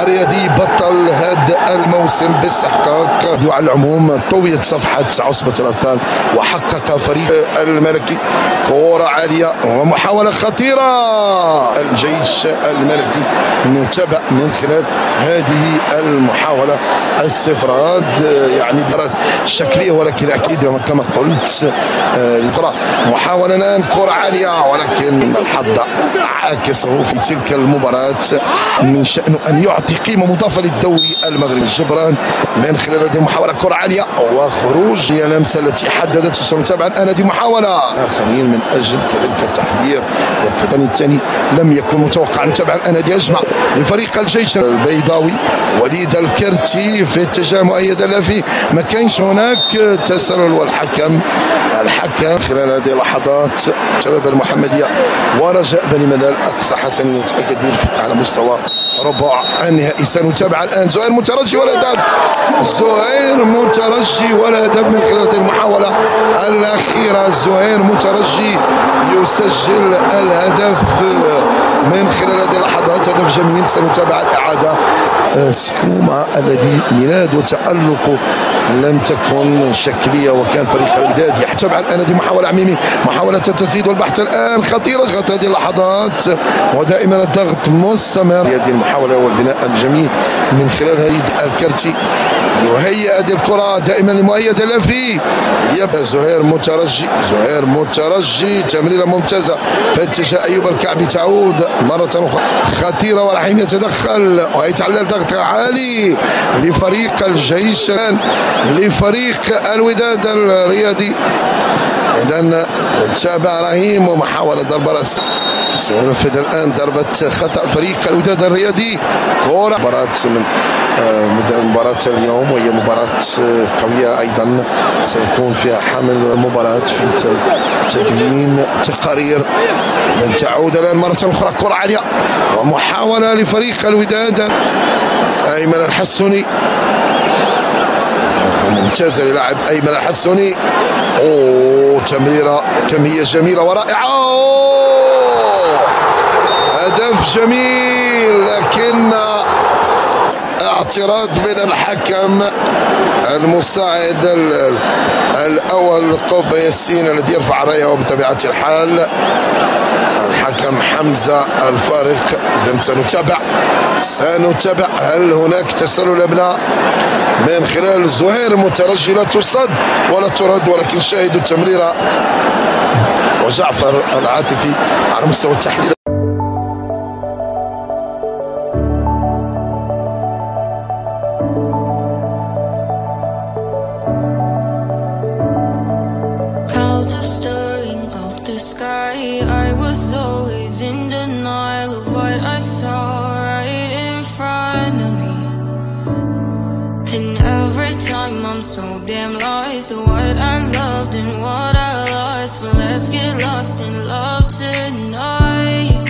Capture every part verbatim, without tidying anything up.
الرياضي بطل هذا الموسم باستحقاق. على العموم طويت صفحة عصبة الأبطال وحقق فريق الملكي كرة عالية ومحاولة خطيرة. الجيش الملكي متابع من خلال هذه المحاولة استفراد، يعني مباراة شكلية ولكن أكيد كما قلت الكرة محاولة الآن كرة عالية، ولكن الحظ عاكسه في تلك المباراة. من شأنه أن يعطي قيمة مضافة للدوري المغربي. جبران من خلال هذه المحاولة كرة عالية وخروج هي اللمسة التي حددت. سنتابع الآن هذه المحاولة آخرين من أجل كذلك التحضير، والقطن الثاني لم يكن متوقعا. نتابع الآن هذه هجمة لفريق الجيش البيضاوي. وليد الكرتي في اتجاه مؤيد اللافي، ما كانش هناك تسلل، والحكم الحكم خلال هذه اللحظات شباب المحمدية ورجاء بني ملال أقصى حسنية أكادير على مستوى ربع النهائي. سنتابع الآن زهير مترجي والهدف. زهير مترجي والهدف من خلال هذه المحاولة الأخيرة. زهير مترجي يسجل الهدف من خلال هذه اللحظات، هدف جميل. سنتابع الإعادة. سكوما الذي ميلاد وتألق لم تكن شكلية، وكان فريق الوداد يحتوي الآن هذه محاولة عميمي، محاولة التسديد والبحث الآن خطيرة غطت هذه اللحظات، ودائما الضغط مستمر. هذه المحاولة والبناء الجميل من خلال هيد الكرتي يهيئ هذه الكرة دائما لمؤيد اللافي. يبقى زهير مترجي، زهير مترجي تمريرة ممتازة في اتجاه أيوب الكعبي، تعود مرة أخرى خطيرة وراح يتدخل ويتعلل ضغط عالي لفريق الجيش لفريق الوداد الرياضي. إذا تابع رهيم ومحاولة ضربة راس. سينفذ الآن ضربة خطأ فريق الوداد الرياضي. كرة مباراة من مباراة اليوم، وهي مباراة قوية أيضا سيكون فيها حمل المباراة في تدوين تقارير. إذا تعود الآن مرة أخرى كرة عالية ومحاولة لفريق الوداد. أيمن الحسوني ممتازة للاعب أيمن الحسوني. أوه تمريرة كمية جميلة ورائعة. أوه هدف جميل، لكن اعتراض من الحكم المساعد الأول قوب ياسين الذي يرفع الراية، وبطبيعة الحال الحكم حمزة الفارق. إذا سنتابع سنتابع هل هناك تسلل أم لا من خلال زهير مترجي. لا تصد ولا ترد، ولكن شاهدوا التمريرة وجعفر العاطفي على مستوى التحليل. I was always in denial of what I saw right in front of me, and every time I'm so damn lost to what I loved and what I lost. But let's get lost in love tonight.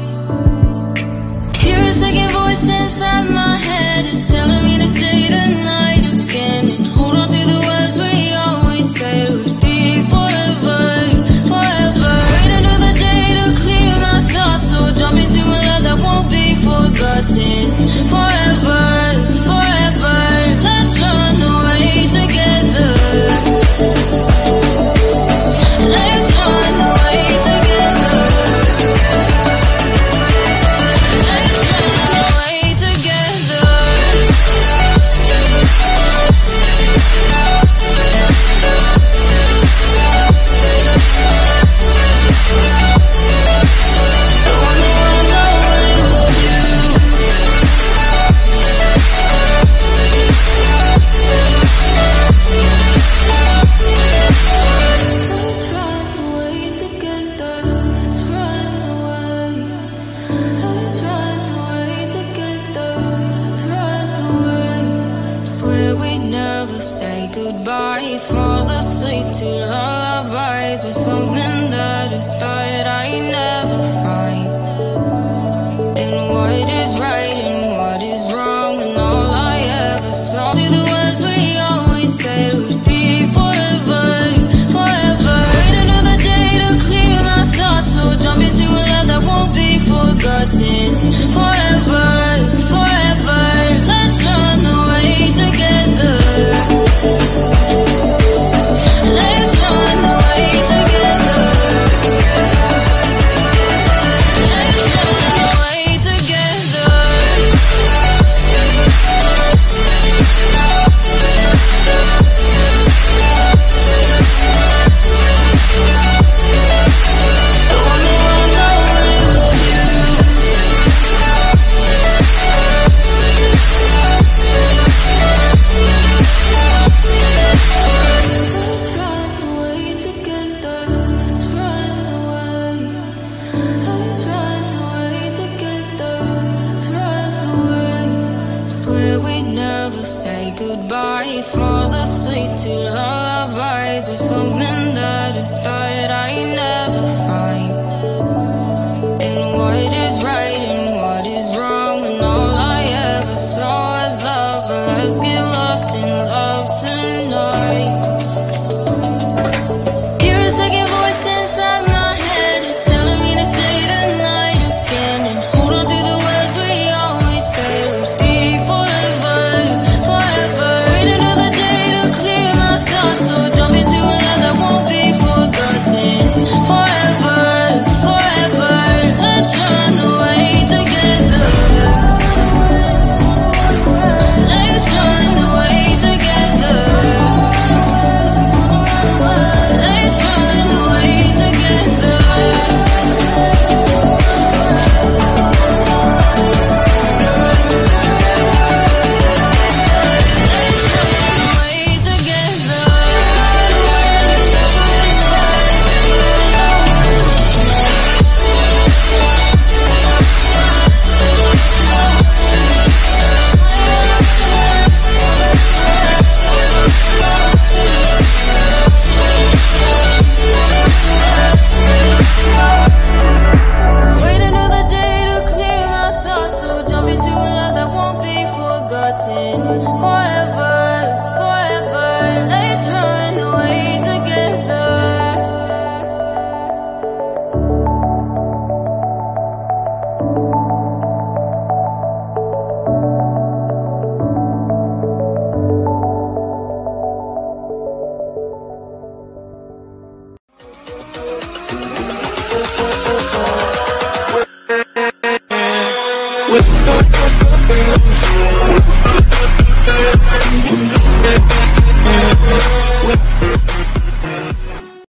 Hear a second voice inside my head, it's telling me to stay the night again and hold on to the words we always said would be forever. So jump into a love that won't be forgotten. Forever, forever, let's run away together. Let's run away together. Let's run away together. Goodbye, fall asleep to lullabies with something that I thought I'd never find. And what is right and what is wrong, and all I ever saw to the words we always said would be forever, forever. Wait another day to clear my thoughts, so jump into a love that won't be forgotten. Forever, forever. say goodbye. Fall asleep to lullabies with something that I thought I'd never find. And what is right and what is wrong, and all I ever saw was love. But let's get lost in love tonight. You're a second voice inside my head, it's telling me to stay the night again and hold on to the words we always said would be forever, forever. Wait another day to clear my thoughts, so jump into a love that won't be forgotten. Forever, forever, let's run away together. Let's run away together. Let's run away together. Wait another day to clear my thoughts, so jump into a love that won't be forgotten. Forever, forever, let's run away together. With